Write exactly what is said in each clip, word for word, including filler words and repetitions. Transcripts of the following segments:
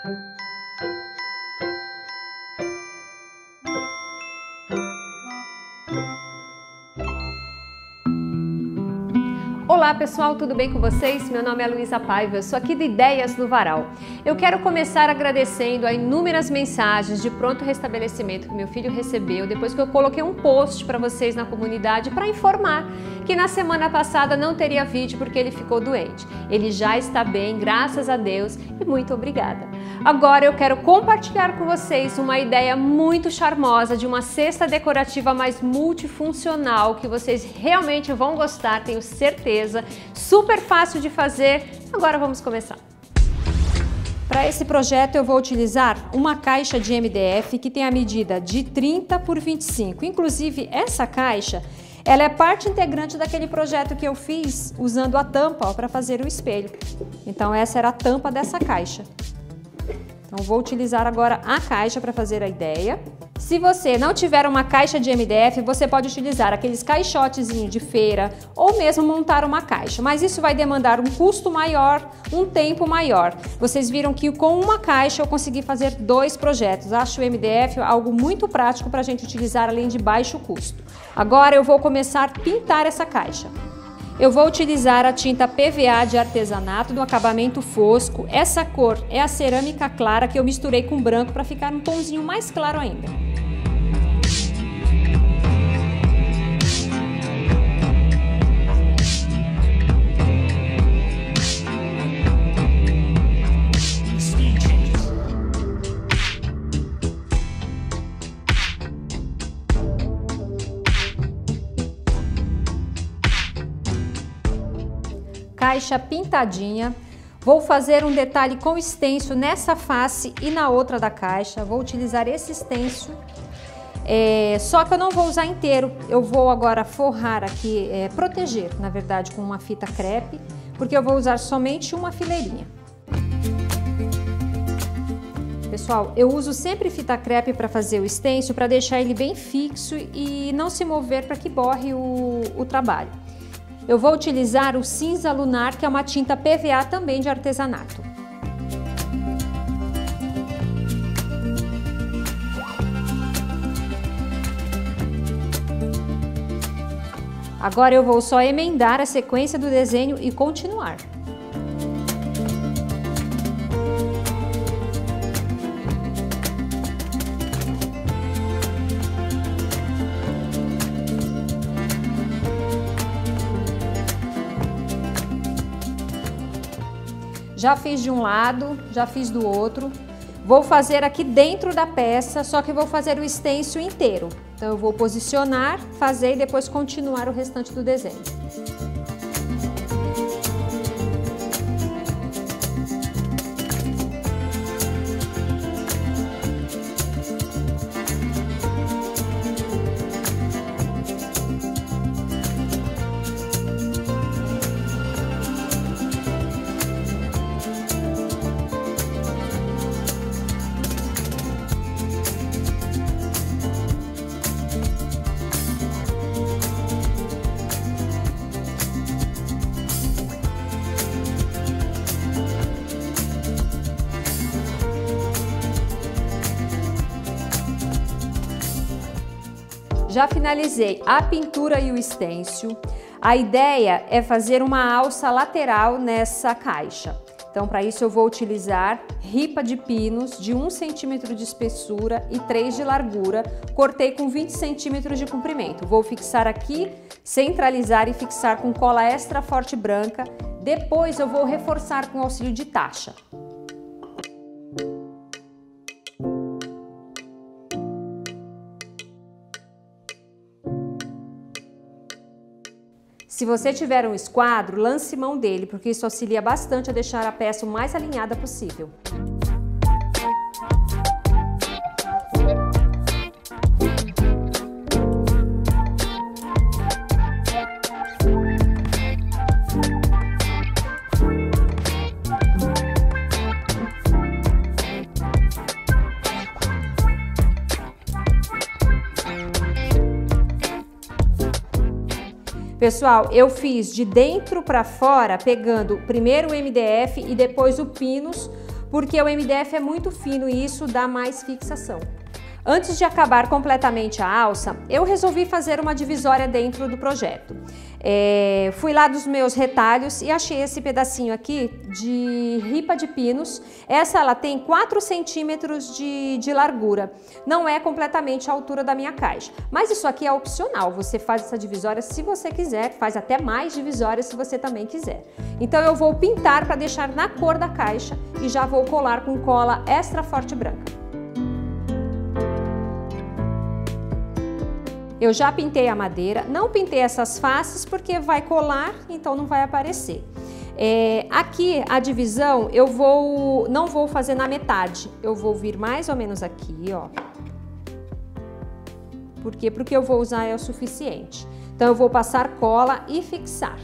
Olá pessoal, tudo bem com vocês? Meu nome é Luísa Paiva, eu sou aqui do Ideias do Varal. Eu quero começar agradecendo a inúmeras mensagens de pronto restabelecimento que meu filho recebeu depois que eu coloquei um post para vocês na comunidade para informar que na semana passada não teria vídeo porque ele ficou doente. Ele já está bem, graças a Deus, e muito obrigada. Agora eu quero compartilhar com vocês uma ideia muito charmosa de uma cesta decorativa mais multifuncional que vocês realmente vão gostar, tenho certeza. Super fácil de fazer. Agora vamos começar. Para esse projeto eu vou utilizar uma caixa de M D F que tem a medida de trinta por vinte e cinco. Inclusive essa caixa, ela é parte integrante daquele projeto que eu fiz usando a tampa para fazer o espelho. Então essa era a tampa dessa caixa. Então vou utilizar agora a caixa para fazer a ideia. Se você não tiver uma caixa de M D F, você pode utilizar aqueles caixotezinhos de feira ou mesmo montar uma caixa, mas isso vai demandar um custo maior, um tempo maior. Vocês viram que com uma caixa eu consegui fazer dois projetos. Acho o M D F algo muito prático para a gente utilizar além de baixo custo. Agora eu vou começar a pintar essa caixa. Eu vou utilizar a tinta P V A de artesanato do acabamento fosco. Essa cor é a cerâmica clara que eu misturei com branco para ficar um tomzinho mais claro ainda. Caixa pintadinha. Vou fazer um detalhe com stencil nessa face e na outra da caixa. Vou utilizar esse stencil, é, só que eu não vou usar inteiro. Eu vou agora forrar aqui, é, proteger, na verdade, com uma fita crepe, porque eu vou usar somente uma fileirinha. Pessoal, eu uso sempre fita crepe para fazer o stencil, para deixar ele bem fixo e não se mover para que borre o, o trabalho. Eu vou utilizar o cinza lunar, que é uma tinta P V A também de artesanato. Agora eu vou só emendar a sequência do desenho e continuar. Já fiz de um lado, já fiz do outro. Vou fazer aqui dentro da peça, só que vou fazer o stencil inteiro. Então eu vou posicionar, fazer e depois continuar o restante do desenho. Já finalizei a pintura e o stencil. A ideia é fazer uma alça lateral nessa caixa. Então, para isso eu vou utilizar ripa de pinos de um centímetro de espessura e três de largura. Cortei com vinte centímetros de comprimento. Vou fixar aqui, centralizar e fixar com cola extra forte branca. Depois eu vou reforçar com auxílio de tacha. Se você tiver um esquadro, lance mão dele, porque isso auxilia bastante a deixar a peça o mais alinhada possível. Pessoal, eu fiz de dentro para fora, pegando primeiro o M D F e depois o pinos, porque o M D F é muito fino e isso dá mais fixação. Antes de acabar completamente a alça, eu resolvi fazer uma divisória dentro do projeto. É, fui lá dos meus retalhos e achei esse pedacinho aqui de ripa de pinos. Essa ela tem quatro centímetros de, de largura. Não é completamente a altura da minha caixa. Mas isso aqui é opcional. Você faz essa divisória se você quiser, faz até mais divisórias se você também quiser. Então eu vou pintar para deixar na cor da caixa e já vou colar com cola extra forte branca. Eu já pintei a madeira, não pintei essas faces porque vai colar, então não vai aparecer. É, aqui a divisão eu vou, não vou fazer na metade, eu vou vir mais ou menos aqui, ó. Por quê? Porque eu vou usar é o suficiente. Então eu vou passar cola e fixar.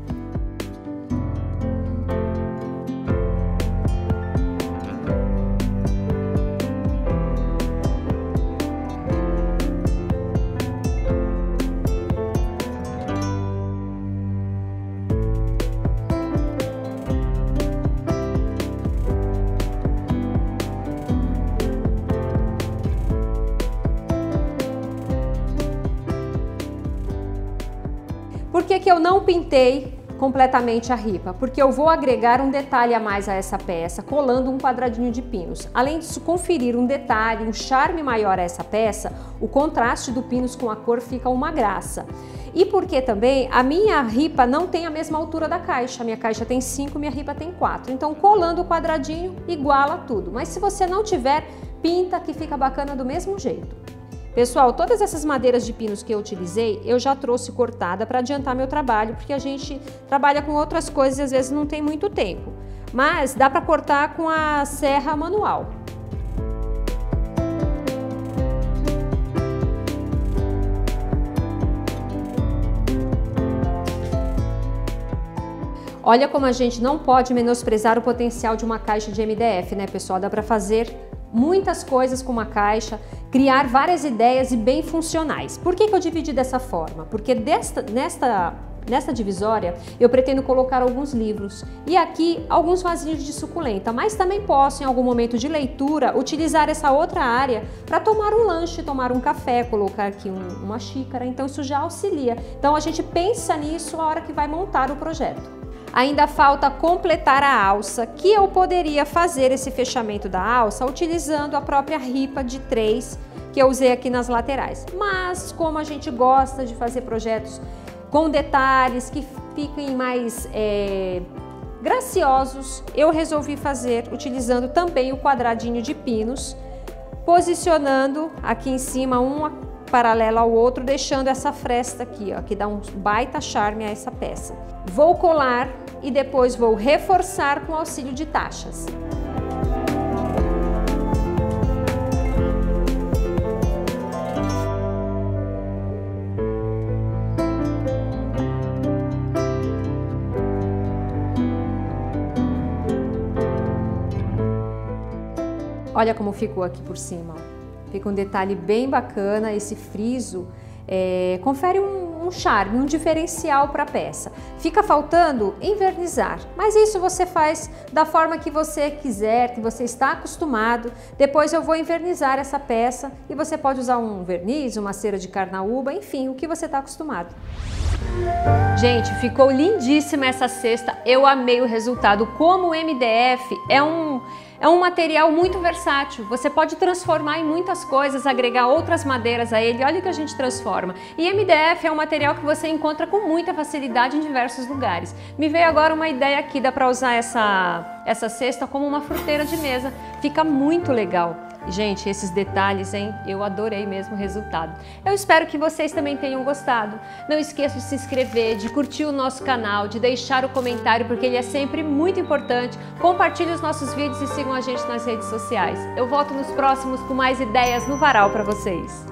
Por que que eu não pintei completamente a ripa? Porque eu vou agregar um detalhe a mais a essa peça, colando um quadradinho de pinos. Além disso, conferir um detalhe, um charme maior a essa peça, o contraste do pinos com a cor fica uma graça. E porque também a minha ripa não tem a mesma altura da caixa, a minha caixa tem cinco, minha ripa tem quatro. Então, colando o quadradinho, iguala tudo. Mas se você não tiver, pinta que fica bacana do mesmo jeito. Pessoal, todas essas madeiras de pinos que eu utilizei, eu já trouxe cortada para adiantar meu trabalho, porque a gente trabalha com outras coisas e às vezes não tem muito tempo. Mas dá para cortar com a serra manual. Olha como a gente não pode menosprezar o potencial de uma caixa de M D F, né, pessoal? Dá para fazer muitas coisas com uma caixa, criar várias ideias e bem funcionais. Por que que eu dividi dessa forma? Porque desta, nesta, nesta divisória eu pretendo colocar alguns livros e aqui alguns vasinhos de suculenta, mas também posso, em algum momento de leitura, utilizar essa outra área para tomar um lanche, tomar um café, colocar aqui um, uma xícara, então isso já auxilia. Então a gente pensa nisso na hora que vai montar o projeto. Ainda falta completar a alça, que eu poderia fazer esse fechamento da alça utilizando a própria ripa de três que eu usei aqui nas laterais. Mas como a gente gosta de fazer projetos com detalhes que fiquem mais é, graciosos, eu resolvi fazer utilizando também o quadradinho de pinos, posicionando aqui em cima um paralelo ao outro, deixando essa fresta aqui, ó, que dá um baita charme a essa peça. Vou colar e depois vou reforçar com auxílio de tachas. Olha como ficou aqui por cima, ó. Fica um detalhe bem bacana, esse friso é, confere um, um charme, um diferencial para a peça. Fica faltando envernizar, mas isso você faz da forma que você quiser, que você está acostumado. Depois eu vou envernizar essa peça e você pode usar um verniz, uma cera de carnaúba, enfim, o que você está acostumado. Gente, ficou lindíssima essa cesta, eu amei o resultado. Como o M D F é um... É um material muito versátil, você pode transformar em muitas coisas, agregar outras madeiras a ele, olha o que a gente transforma. E M D F é um material que você encontra com muita facilidade em diversos lugares. Me veio agora uma ideia aqui, dá para usar essa, essa cesta como uma fruteira de mesa, fica muito legal. Gente, esses detalhes, hein? Eu adorei mesmo o resultado. Eu espero que vocês também tenham gostado. Não esqueça de se inscrever, de curtir o nosso canal, de deixar o comentário, porque ele é sempre muito importante. Compartilhe os nossos vídeos e sigam a gente nas redes sociais. Eu volto nos próximos com mais ideias no varal para vocês.